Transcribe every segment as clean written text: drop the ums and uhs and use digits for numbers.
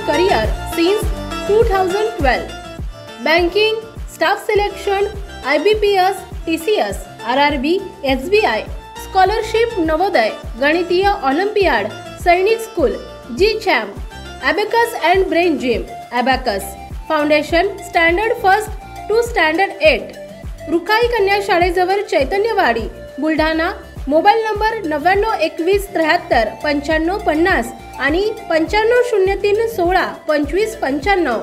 career since 2012. Banking, staff selection, IBPS, TCS, RRB, SBI, scholarship Navodaya, गणितीय olympiad, सैनिक school, G-Champ, Abacus and Brain Gym, Abacus, Foundation, Standard 1st to Standard 8. Rukhai कन्या शाळेजवळ Chaitanyawadi, Buldhana. Mobile number 9921739550 आणि 9503162595.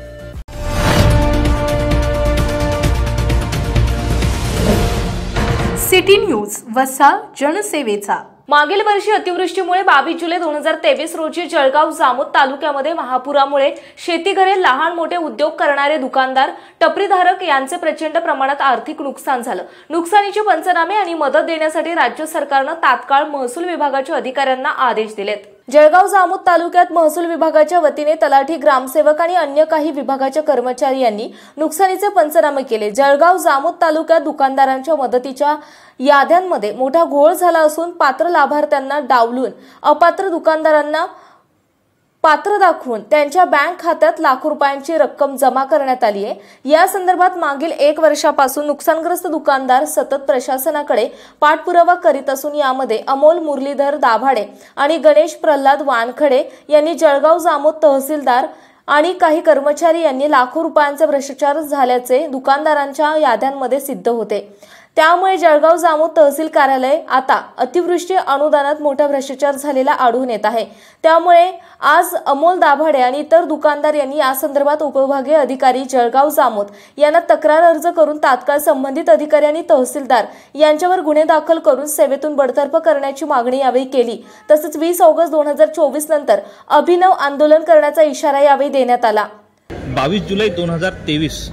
City news, वसा जनसेवेचा. मागील वर्षी अतिवृष्टीमुळे 22 जुलै 2023 रोजी जळगाव जामोद तालुक्यामध्ये महापुरामुळे शेतीघरे, लहान मोठे उद्योग करणारे दुकानदार, टपरीधारक यांचे प्रचंड प्रमाणात आर्थिक नुकसान झालं. नुकसानीचे पंचनामे आणि मदत देण्यासाठी राज्य सरकारने तात्काळ महसूल विभागाच्या अधिकाऱ्यांना आदेश दिलेत. जळगाव जामोद तालुक्यात महसूल विभागाच्या वतीने तलाठी, ग्रामसेवक आणि अन्य काही विभागाच्या कर्मचारी यांनी नुकसानीचे पंचनामे केले. जळगाव जामोद तालुक्यात दुकानदारांच्या मदतीच्या याद्यांमध्ये मोठा घोळ झाला असून पात्र लाभार्थ्यांना डावलून अपात्र दुकानदारांना पात्र दाखवून त्यांच्या बँक खात्यात लाखो रुपयांची रक्कम जमा करण्यात आली आहे. या संदर्भात मागील 1 वर्षापासून नुकसानग्रस्त दुकानदार सतत प्रशासनाकडे पाठपुरावा करीत असून यामध्ये अमोल मुरलीधर दाभाडे आणि गणेश प्रल्हाद वानखडे यांनी जळगाव जामोद तहसीलदार आणि काही कर्मचारी यांनी लाखो रुपयांचा भ्रष्टाचार झाल्याचे दुकानदारांच्या याद्यांमध्ये सिद्ध होते. त्यामुळे जळगाव जामोद तहसील कार्यालय आता अतिवृष्टी अनुदानात मोठा भ्रष्टाचार झालेला आढळून येत आहे. त्यामुळे आज अमोल दाभाडे आणि इतर दुकानदार यांनी या संदर्भात उपविभागीय अधिकारी जळगाव जामोद यांना तक्रार अर्ज करून तात्काळ संबंधित अधिकारी आणि तहसीलदार यांच्यावर गुन्हे दाखल करून सेवेतून बडतर्फ करण्याची मागणी यावेळी केली. तसेच 20 ऑगस्ट 2024 नंतर अभिनव आंदोलन करण्याचा इशारा यावेळी देण्यात आला. 22 जुलै 2023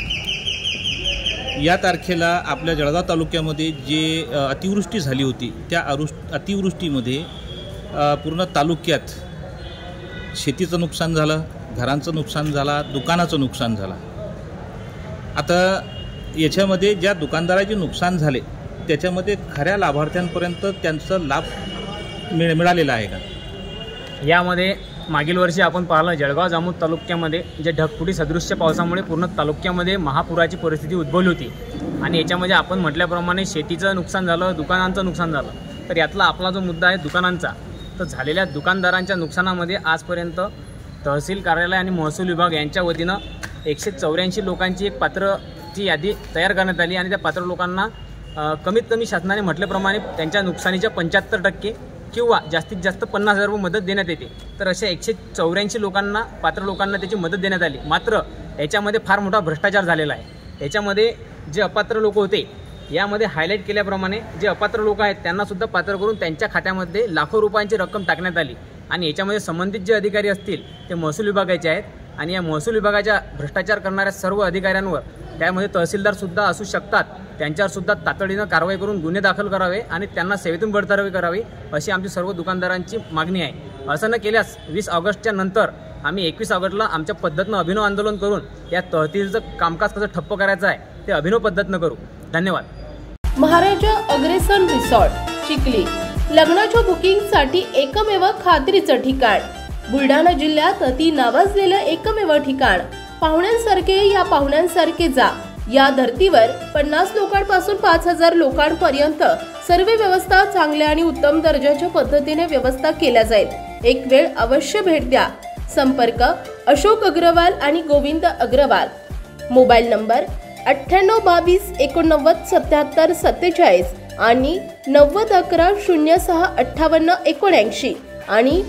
या तारखेला आपल्या जळगाव तालुक्यामध्ये जे अतिवृष्टी झाली होती त्या अतिवृष्टीमध्ये पूर्ण तालुक्यात शेतीचं नुकसान झालं, घरांचं नुकसान झालं, दुकानाचं नुकसान झालं. आता याच्यामध्ये ज्या दुकानदाराचे नुकसान झाले त्याच्यामध्ये खऱ्या लाभार्थ्यांपर्यंत त्यांचा लाभ मिळालेला आहे का? यामध्ये मागील वर्षी आपण पाहिलं जळगाव जामोद तालुक्यामध्ये जे ढगफुटी सदृश्य पावसामुळे पूर्ण तालुक्यामध्ये महापुराची परिस्थिती उद्भवली होती आणि याच्यामध्ये आपण म्हटल्याप्रमाणे शेतीचं नुकसान झालं, दुकानांचं नुकसान झालं. तर यातला आपला जो मुद्दा आहे दुकानांचा, तर झालेल्या दुकानदारांच्या नुकसानामध्ये आजपर्यंत तहसील कार्यालय आणि महसूल विभाग यांच्या वतीनं 184 लोकांची एक पात्रची यादी तयार करण्यात आली आणि त्या पात्र लोकांना कमीत कमी शासनाने म्हटल्याप्रमाणे त्यांच्या नुकसानीच्या 75% किंवा जास्तीत जास्त 50,000 रुपये मदत देण्यात येते. तर अशा 184 लोकांना, पात्र लोकांना त्याची मदत देण्यात आली. मात्र याच्यामध्ये फार मोठा भ्रष्टाचार झालेला आहे. याच्यामध्ये जे अपात्र लोक होते यामध्ये हायलाईट केल्याप्रमाणे जे अपात्र लोक आहेत त्यांनासुद्धा पात्र करून त्यांच्या खात्यामध्ये लाखो रुपयांची रक्कम टाकण्यात आली आणि याच्यामध्ये संबंधित जे अधिकारी असतील ते महसूल विभागाचे आहेत आणि या महसूल विभागाच्या भ्रष्टाचार करणाऱ्या सर्व अधिकाऱ्यांवर त्यामध्ये तहसीलदारसुद्धा असू शकतात, त्यांच्यावरसुद्धा तातडीनं कारवाई करून गुन्हे दाखल करावे आणि त्यांना सेवेतून बडतर्फी करावी अशी आमची सर्व दुकानदारांची मागणी आहे. असं न केल्यास 20 ऑगस्टच्या नंतर आम्ही 21 ऑगस्टला आमच्या पद्धतीनं अभिनव आंदोलन करून या तहसीलचं कामकाज कसं ठप्प करायचं आहे ते अभिनव पद्धतीनं करू. धन्यवाद. महाराजा अग्रेसन रिसॉर्ट, चिखली. लग्नाच्या बुकिंगसाठी एकमेव खात्रीचं ठिकाण. बुलढाणा जिल्ह्यात अति नावाजलेलं एकमेव ठिकाण. पाहुण्यांसारखे या पाहुण्यांसारखे जा. या धर्तीवर 50 लोकांपासून 5000 लोकांपर्यंत सर्व व्यवस्था चांगल्या आणि उत्तम दर्जाच्या पद्धतीने व्यवस्था केल्या जाईल. एक वेळ अवश्य भेट द्या. संपर्क अशोक अग्रवाल आणि गोविंद अग्रवाल. मोबाईल नंबर 9822897747 आणि 9011065879 आणि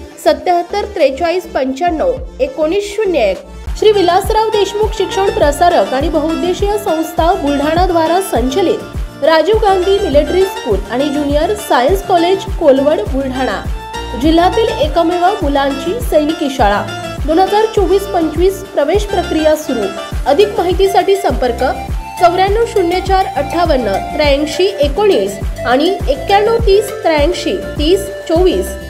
7743951901. श्री विलासराव देशमुख शिक्षण प्रसारक आणि बहुउद्देशीय संस्था बुलढाणा द्वारा संचलित राजीव गांधी मिलिटरी स्कूल आणि junior science college Kolwad Buldhana जिल्ह्यातील एकमेव मुलांची सैनिकी शाळा. 2024-25 प्रवेश प्रक्रिया सुरू. अधिक माहितीसाठी संपर्क 940458 8319 आणि 9130 83 30 24.